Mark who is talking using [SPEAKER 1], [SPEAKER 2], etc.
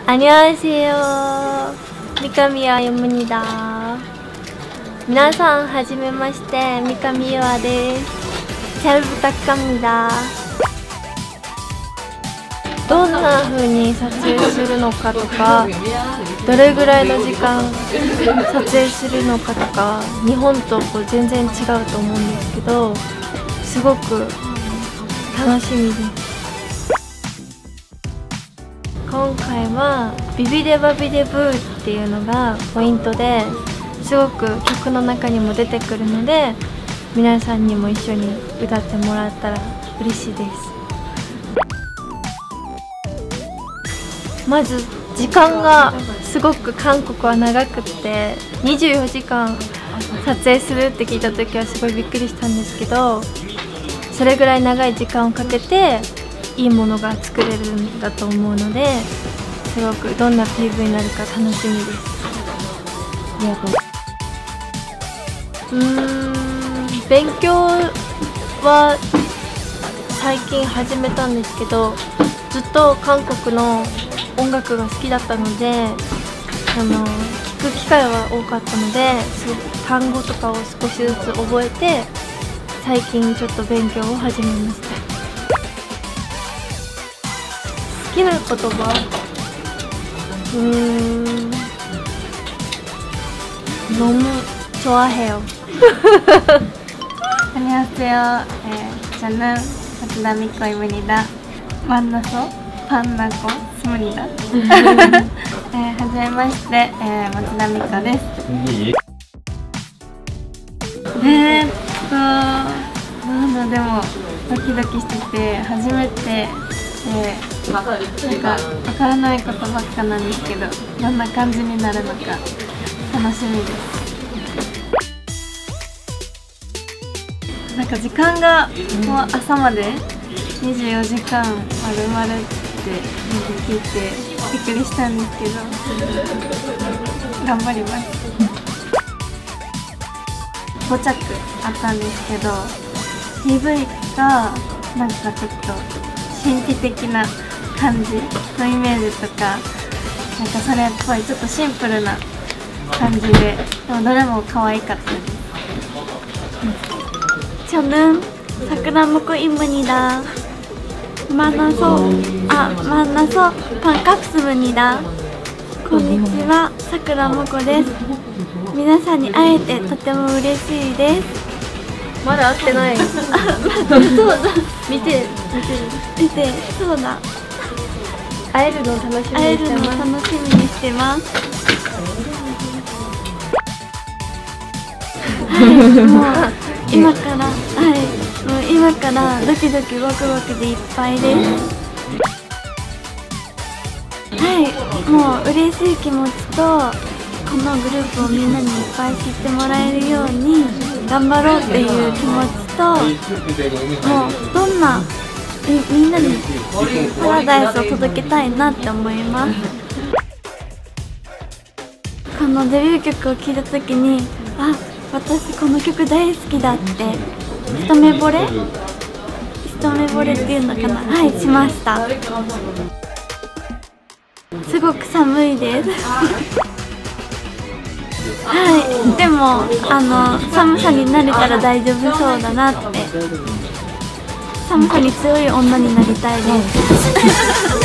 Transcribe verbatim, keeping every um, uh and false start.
[SPEAKER 1] 안녕하세요. 미카미와입니다.皆さんはじめまして、ミカミワです。잘 부탁합니다。どんな風に撮影するのかとか、どれぐらいの時間撮影するのかとか、日本とこう全然違うと思うんですけど、すごく楽しみです。今回はビビデバビデブーっていうのがポイントで、すごく曲の中にも出てくるので、皆さんにも一緒に歌ってもらったら嬉しいです。まず時間がすごく韓国は長くってにじゅうよじかん撮影するって聞いた時はすごいびっくりしたんですけど、それぐらい長い時間をかけていいものが作れるんだと思うので、すごくどんな ピーブイ になるか楽しみです。ありがとう。うーん、勉強は最近始めたんですけど、ずっと韓国の音楽が好きだったので、あの聞く機会は多かったので、単語とかを少しずつ覚えて、最近ちょっと勉強を始めました。好きな言葉、うーん、너무 좋아해요.
[SPEAKER 2] 안녕하세요. 네, 저는 마츠다미코입니다. 만나서 반갑고 있습니다. 네, 하지메마시테, 네, 마츠다미코です。えーっと、なんだ、でもドキドキしてて、初めてで、なんかわからないことばっかなんですけど、どんな感じになるのか楽しみです。なんか時間がもう朝までにじゅうよじかんまるまるって聞いてびっくりしたんですけど、頑張ります。ご着あったんですけど、 ピーブイ がなんかちょっと神秘的な感じのイメージとか、なんかそれっぽいちょっとシンプルな感じで、でもどれも可愛かったです。
[SPEAKER 1] 저는 사쿠라모코입니다. 만나서 아 만나서 반갑습니다. こんにちは、사쿠라모코です。皆さんに会えてとても嬉しいです。まだ会ってない。そうだ。見て見て見て、そうだ。会えるのを楽しみにしてます。会えるのを楽しみにしてます。はい、もう今から、はい、もう今からドキドキワクワクでいっぱいです。はい、もう嬉しい気持ちと、このグループをみんなにいっぱい知ってもらえるように頑張ろうっていう気持ちと、もうどんな み, みんなにパラダイスを届けたいなって思います。このデビュー曲を聴いた時に、あ、私この曲大好きだって一目惚れ一目惚れっていうのかな、はい、しました。すごく寒いですはい、でもあの寒さに慣れたら大丈夫そうだなって。寒さに強い女になりたいです